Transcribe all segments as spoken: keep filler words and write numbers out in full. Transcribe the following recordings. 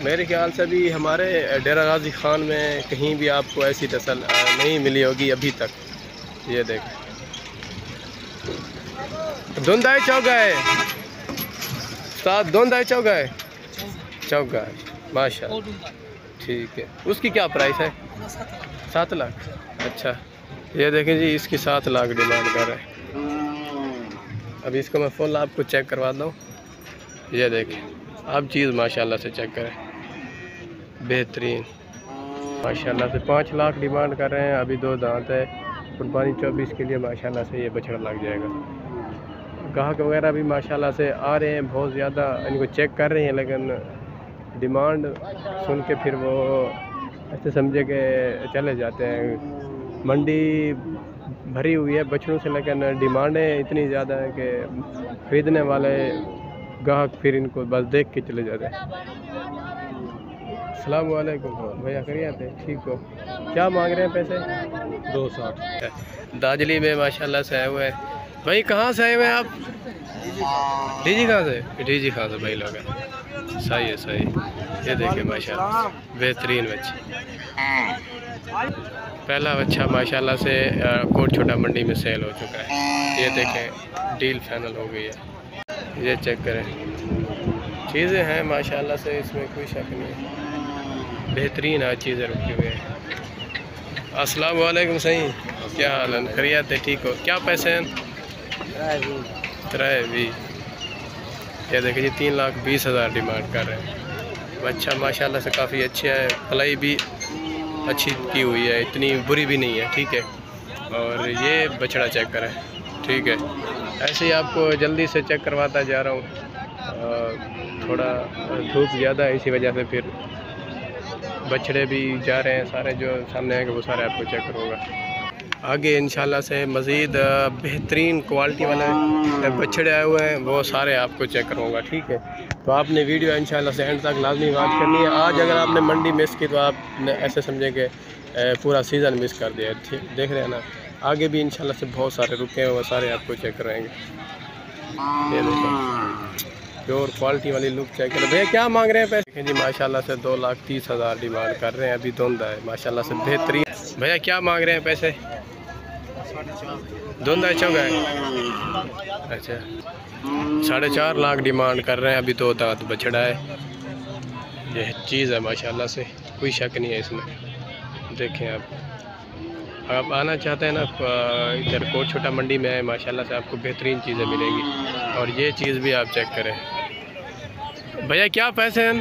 मेरे ख्याल से भी हमारे डेरा गाजी खान में कहीं भी आपको ऐसी नस्ल नहीं मिली होगी अभी तक। ये देखें, धुंधाई चौगा है साथ, धुंधाई चौगा है चौगा है माशा, ठीक है। उसकी क्या प्राइस है? सात लाख। अच्छा, ये देखें जी, इसकी सात लाख डिमांड कर रहे हैं। अभी इसको मैं फुल आपको चेक करवा दूँ। ये देखें, आप चीज़ माशाल्लाह से चेक करें, बेहतरीन माशाल्लाह से। पाँच लाख डिमांड कर रहे हैं। अभी दो दांत है, कुर्बानी चौबीस के लिए माशाल्लाह से ये बछड़ा लग जाएगा। ग्राहक वगैरह भी माशाल्लाह से आ रहे हैं, बहुत ज़्यादा इनको चेक कर रहे हैं, लेकिन डिमांड सुन के फिर वो ऐसे समझे कि चले जाते हैं। मंडी भरी हुई है बछड़ों से, लेकिन डिमांडें इतनी ज़्यादा हैं कि ख़रीदने वाले ग्राहक फिर इनको बस देख के चले जाते हैं। अस्सलाम वालेकुम भैया, करिए थे, ठीक हो? क्या मांग रहे हैं पैसे? दो साठ। दाजली में माशाल्लाह से आए हुए हैं भाई। कहाँ से आए हुए हैं आप? डीजी कहाँ से? डीजी कहाँ से भाई लोग हैं। सही है, सही। ये देखिए माशाल्लाह बेहतरीन बच्चे। पहला बच्चा माशाल्लाह से कोट छोटा मंडी में सेल हो चुका है। ये देखें, डील फाइनल हो गई है। ये चेक करें, चीज़ें हैं माशाल्लाह से, इसमें कोई शक नहीं है। बेहतरीन आज चीज़ें रखी हुई हैं। अस्सलाम वालेकुम, सही क्या हाल है? खैरियत है, ठीक हो? क्या पैसे हैं? त्राए भी। ये देखिए जी, तीन लाख बीस हज़ार डिमांड कर रहे हैं। बच्चा माशाल्लाह से काफ़ी अच्छा है, पलाई भी अच्छी की हुई है, इतनी बुरी भी नहीं है, ठीक है। और ये बछड़ा चेक करें, ठीक है। ऐसे ही आपको जल्दी से चेक करवाता जा रहा हूँ। थोड़ा धूप ज़्यादा है, इसी वजह से फिर बछड़े भी जा रहे हैं सारे, जो सामने आएंगे वो सारे आपको चेक करूँगा। आगे इंशाल्लाह से मज़ीद बेहतरीन क्वालिटी वाले बछड़े आए हुए हैं, वो सारे आपको चेक करूँगा, ठीक है। तो आपने वीडियो इंशाल्लाह से एंड तक लाजमी बात करनी है। आज अगर आपने मंडी मिस की तो आपने ऐसे समझे कि पूरा सीज़न मिस कर दिया, ठीक। देख रहे हैं ना, आगे भी इंशाल्लाह से बहुत सारे रुके हैं, वो सारे आपको चेक कराएँगे। ये देखो, प्योर क्वालिटी वाली लुक चेक करें। भैया क्या मांग रहे हैं पैसे? जी माशाल्लाह से दो लाख तीस हज़ार डिमांड कर रहे हैं। अभी धुंधा है माशाल्लाह से, बेहतरीन। भैया क्या मांग रहे हैं पैसे? धुंधा चौगा है। अच्छा, साढ़े चार लाख डिमांड कर रहे हैं। अभी दो दांत बछड़ा है। ये चीज़ है माशाल्लाह से, कोई शक नहीं है इसमें। देखें आप आप आना चाहते हैं ना इधर कोट छोटा मंडी में है, माशाल्लाह से आपको बेहतरीन चीज़ें मिलेंगी। और ये चीज़ भी आप चेक करें। भैया क्या पैसे हैं?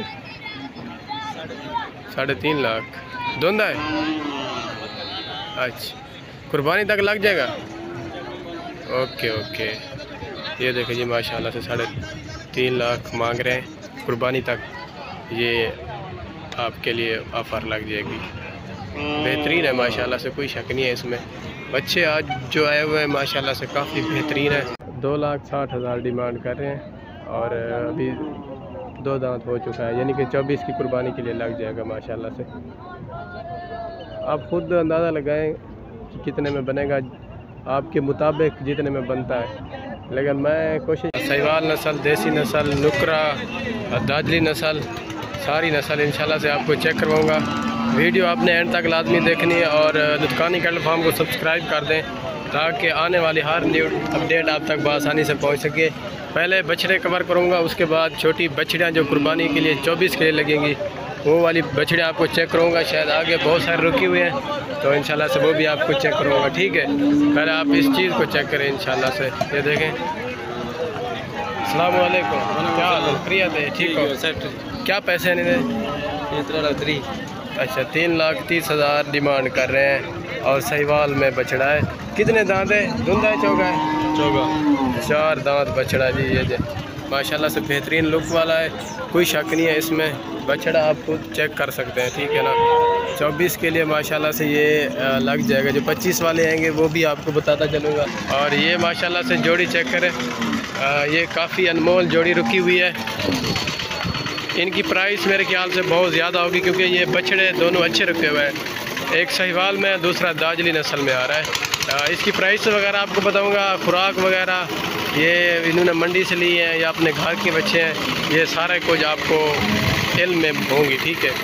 साढ़े तीन लाख। धुंधा है। अच्छा, कुर्बानी तक लग जाएगा। Okay okay. ये देखिए जी माशाल्लाह से साढ़े तीन लाख मांग रहे हैं, कुर्बानी तक ये आपके लिए ऑफ़र लग जाएगी। बेहतरीन है माशाल्लाह से, कोई शक नहीं है इसमें। बच्चे आज जो आए हुए हैं माशाल्लाह से काफ़ी बेहतरीन है। दो लाख साठ हज़ार डिमांड कर रहे हैं और अभी दो दांत हो चुका है, यानी कि चौबीस की कुर्बानी के लिए लग जाएगा माशाल्लाह से। आप खुद अंदाज़ा लगाएं कि कितने में बनेगा, आपके मुताबिक जितने में बनता है। लेकिन मैं कोशिश, सहीवाल नस्ल, देसी नस्ल, नुकरा, दादली नस्ल, सारी नस्ल इंशाल्लाह से आपको चेक करवाऊँगा। वीडियो आपने एंड तक लाजमी देखनी है और लुत्कानी कैटल फार्म को सब्सक्राइब कर दें ताकि आने वाली हर न्यू अपडेट आप तक बआसानी से पहुंच सके। पहले बछड़े कवर करूंगा, उसके बाद छोटी बछड़ियां जो कुर्बानी के लिए चौबीस के लिए लगेंगी वो वाली बछड़े आपको चेक करूंगा। शायद आगे बहुत सारे रुकी हुए हैं तो इंशाल्लाह से वो भी आपको चेक करूंगा, ठीक है। पहले आप इस चीज़ को चेक करें इंशाल्लाह से। ये देखें। अस्सलाम वालेकुम, क्या शुक्रिया थे, ठीक हो? क्या पैसे हैं? अच्छा, तीन लाख तीस हज़ार डिमांड कर रहे हैं और सहीवाल में बछड़ा है। कितने दांत है? धुंधा है चौगा है? चौगा। चार दांत बछड़ा जी। ये जो माशाल्लाह से बेहतरीन लुक वाला है, कोई शक नहीं है इसमें। बछड़ा आप खुद चेक कर सकते हैं, ठीक है ना। चौबीस के लिए माशाल्लाह से ये लग जाएगा। जो पच्चीस वाले आएंगे वो भी आपको बताता चलूँगा। और ये माशाल्लाह से जोड़ी चेक करें, ये काफ़ी अनमोल जोड़ी रुकी हुई है। इनकी प्राइस मेरे ख्याल से बहुत ज़्यादा होगी क्योंकि ये बछड़े दोनों अच्छे रखे हुए हैं। एक सहीवाल में, दूसरा दाजली नस्ल में आ रहा है। इसकी प्राइस वगैरह आपको बताऊंगा, खुराक वगैरह ये इन्होंने मंडी से ली है या अपने घर के बच्चे हैं, ये सारा कुछ आपको इल्म में होंगी, ठीक है।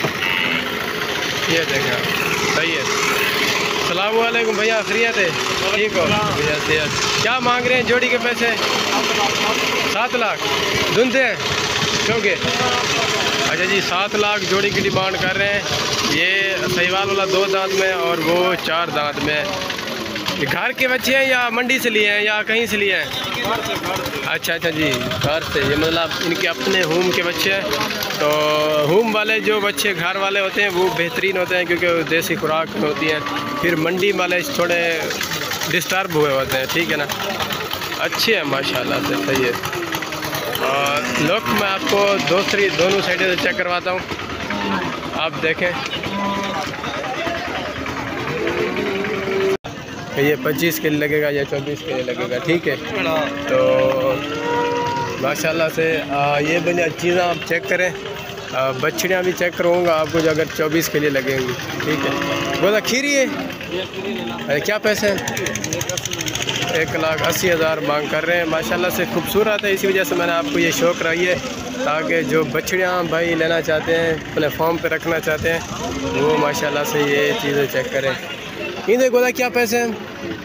ये देखा सही है। अस्सलाम वालेकुम भैया, खैरियत है? ठीक हो भैया? सेहत। क्या मांग रहे हैं जोड़ी के पैसे? सात लाख धुंधे हैं क्योंकि अच्छा जी, सात लाख जोड़ी की डिमांड कर रहे हैं। ये सहीवाल वाला दो दांत में और वो चार दांत में। ये घर के बच्चे हैं या मंडी से लिए हैं या कहीं से लिए हैं? अच्छा अच्छा जी, घर से। ये मतलब इनके अपने होम के बच्चे हैं। तो होम वाले जो बच्चे घर वाले होते हैं वो बेहतरीन होते हैं क्योंकि देसी खुराक होती हैं। फिर मंडी वाले थोड़े डिस्टर्ब हुए होते हैं, ठीक है ना। अच्छे हैं माशाल्लाह से, सही है। और लुक मैं आपको दूसरी दोनों साइडें से चेक करवाता हूँ, आप देखें। ये पच्चीस के लिए लगेगा या चौबीस के लिए लगेगा, ठीक है। तो माशाल्लाह से आ, ये बनी चीज़ें आप चेक करें। बछड़ियाँ भी चेक करूँगा आपको जो अगर चौबीस के लिए लगेंगी, ठीक है। बोला खीरी है? अरे क्या पैसे हैं? एक लाख अस्सी हज़ार मांग कर रहे हैं। माशाल्लाह से खूबसूरत है, इसी वजह से मैंने आपको ये शौक़ रही है ताकि जो बछड़ियाँ भाई लेना चाहते हैं, अपने फॉर्म पे रखना चाहते हैं, वो माशाल्लाह से ये चीज़ें चेक करें। इन्हें बोला क्या पैसे हैं?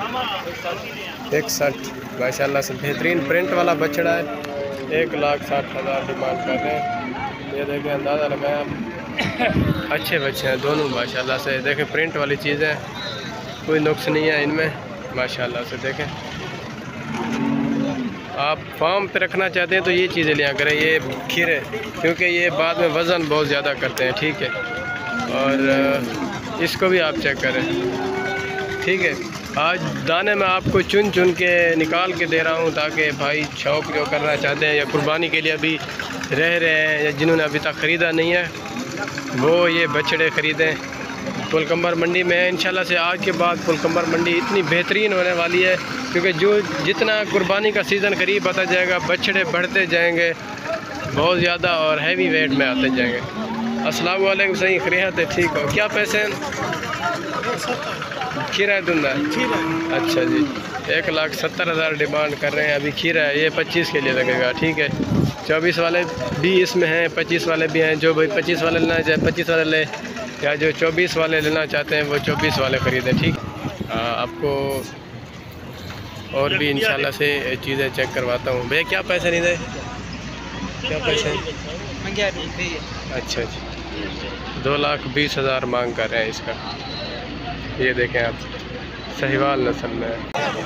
इकसठ। माशाल्लाह से बेहतरीन प्रिंट वाला बछड़ा है। एक लाख साठ हज़ार डिमांड कर रहे हैं। ये देखें, अंदाज़ा लगाया। अच्छे बच्चे हैं दोनों माशाल्लाह से। देखें प्रिंट वाली चीज़ें, कोई नुक्स नहीं है इनमें माशाल्लाह से। देखें, आप फार्म पे रखना चाहते हैं तो ये चीज़ें लिया करें, ये खीरे, क्योंकि ये बाद में वज़न बहुत ज़्यादा करते हैं, ठीक है। और इसको भी आप चेक करें, ठीक है। आज दाने में आपको चुन चुन के निकाल के दे रहा हूँ ताकि भाई शौक़ जो करना चाहते हैं या कुर्बानी के लिए अभी रह रहे हैं या जिन्होंने अभी तक ख़रीदा नहीं है वो ये बछड़े ख़रीदें। फुलकम्बर मंडी में इंशाल्लाह से आज के बाद फुलकम्बर मंडी इतनी बेहतरीन होने वाली है क्योंकि जो जितना कुर्बानी का सीज़न करीब आता जाएगा बछड़े बढ़ते जाएंगे बहुत ज़्यादा और हैवी वेट में आते जाएंगे। अस्सलाम वालेकुम, सही खैरियत है? ठीक हो। क्या पैसे हैं? खीरा है धुंधा? अच्छा जी, एक लाख सत्तर हज़ार डिमांड कर रहे हैं। अभी खीरा है, ये पच्चीस के लिए लगेगा, ठीक है। चौबीस वाले भी इसमें हैं, पच्चीस वाले भी हैं। जो भाई पच्चीस वाले लेना चाहे पच्चीस वाले ले, या जो चौबीस वाले लेना चाहते हैं वो चौबीस वाले ख़रीदें, ठीक। आपको और भी इंशाल्लाह से चीज़ें चेक करवाता हूँ। भैया क्या पैसे नहीं दे? क्या पैसे? अच्छा अच्छा, दो लाख बीस हज़ार मांग कर रहे हैं इसका। ये देखें आप, सहीवाल नस्ल में है।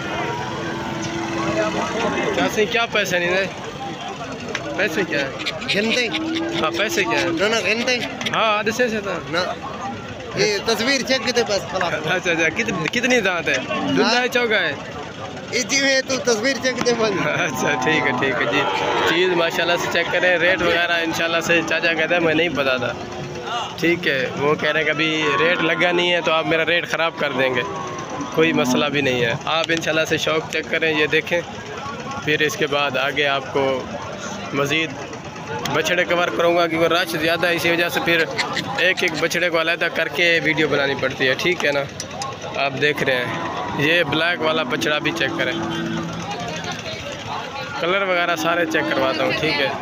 क्या सही, क्या पैसे नहीं दे? पैसे क्या है? घंटे? हाँ पैसे क्या है? ना ना घंटे? हाँ आधे से था ना, ये तस्वीर चेक कितने पास खला। अच्छा अच्छा, कितनी कितनी दांत है? दूल्हा है चौका है? इसी में तो तस्वीर चेक दे पास। अच्छा ठीक है ठीक है जी। चीज़ माशाल्लाह से चेक करें, रेट वगैरह इंशाल्लाह से चाचा कहते हैं मैं नहीं पता था, ठीक है। वो कह रहे हैं कि अभी रेट लगा नहीं है तो आप मेरा रेट ख़राब कर देंगे, कोई मसला भी नहीं है। आप इंशाल्लाह से शौक़ चेक करें, ये देखें, फिर इसके बाद आगे आपको मज़ीद बछड़े कवर करूँगा क्योंकि रश ज़्यादा है, इसी वजह से फिर एक एक बछड़े को अलग करके वीडियो बनानी पड़ती है, ठीक है ना। आप देख रहे हैं ये ब्लैक वाला बछड़ा भी चेक करें, कलर वगैरह सारे चेक करवाता हूँ, ठीक है।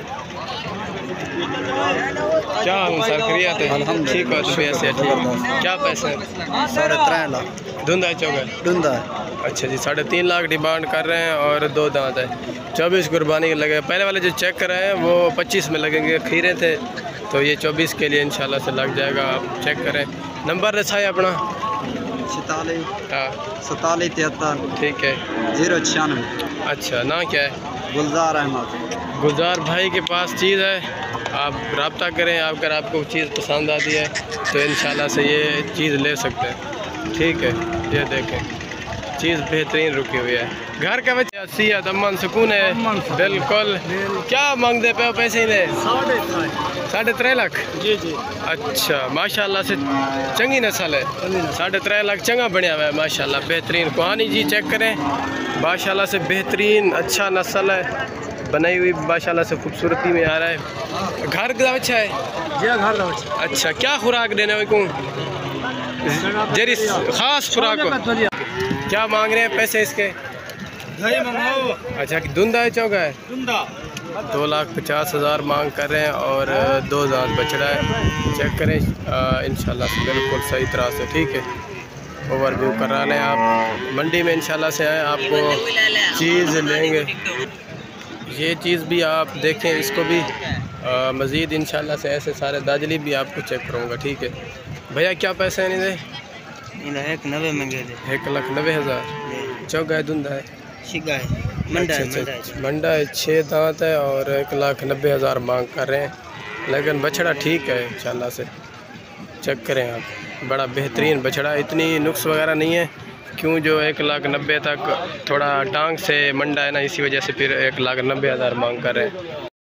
क्या हाल सर, खैरियत है? ठीक हो? तो पैसे ठीक। क्या पैसे? साढ़े तीन लाख। धुंधा चौका? धुंधा। अच्छा जी, साढ़े तीन लाख डिमांड कर रहे हैं और दो दांत है। चौबीस कुर्बानी के लगे। पहले वाले जो चेक कर रहे हैं वो पच्चीस में लगेंगे, खीरे थे तो ये चौबीस के लिए इंशाल्लाह से लग जाएगा। आप चेक करें। नंबर रखा है अपना? सतालीस हाँ सतालीस तिहत्तर ठीक है, जीरो छियानवे। अच्छा, ना क्या है? गुलजार अहमद। गुलजार भाई के पास चीज़ है, आप रब्ता करें। अगर आपको चीज़ पसंद आती है तो इंशाल्लाह से ये चीज़ ले सकते हैं, ठीक है। ये देखें चीज़ बेहतरीन रुकी हुई है। घर का बच्चा सीहत अमन सुकून है बिल्कुल। क्या मांगते पे पैसे ही ने? साढ़े त्रै लाख जी जी। अच्छा माशाल्लाह से चंगी नस्ल है, साढ़े त्रै लाख चंगा बनया हुआ है माशाल्लाह, बेहतरीन। कहानी जी चेक करें, माशाल्लाह से बेहतरीन अच्छा नस्ल है, बनाई हुई माशाल्लाह से खूबसूरती में आ रहा है। घर का बच्चा है जी, घर का बच्चा। अच्छा, क्या खुराक देने हुए को? जरी खास खुराक हो? क्या मांग रहे हैं पैसे इसके? दही मंगाओ। अच्छा, धुंधा है चौका है? धुंधा। दो लाख पचास हज़ार मांग कर रहे हैं और दो दांत बछड़ा है। चेक करें इंशाल्लाह से बिल्कुल सही तरह से, ठीक है। ओवरव्यू करा लें आप। मंडी में इंशाल्लाह से आए, आपको चीज़ लेंगे। ये चीज़ भी आप देखें, इसको भी मज़ीद इंशाल्लाह से ऐसे सारे दाजली भी आपको चेक करूँगा, ठीक है। भैया क्या पैसे नहीं दे? एक नब्बे मंगे थे। एक लाख नब्बे हज़ार। चौक है धुंधा है, शिगा है, मंडा है, मंडा अच्छा है। मंडा है, छः दांत है और एक लाख नब्बे हज़ार मांग कर रहे हैं, लेकिन बछड़ा ठीक है इंशाल्लाह से। चेक करें आप, बड़ा बेहतरीन बछड़ा, इतनी नुक्स वगैरह नहीं है। क्यों जो एक लाख नब्बे तक थोड़ा टांग से मंडा है ना, इसी वजह से फिर एक लाख नब्बे हज़ार मांग कर रहे हैं।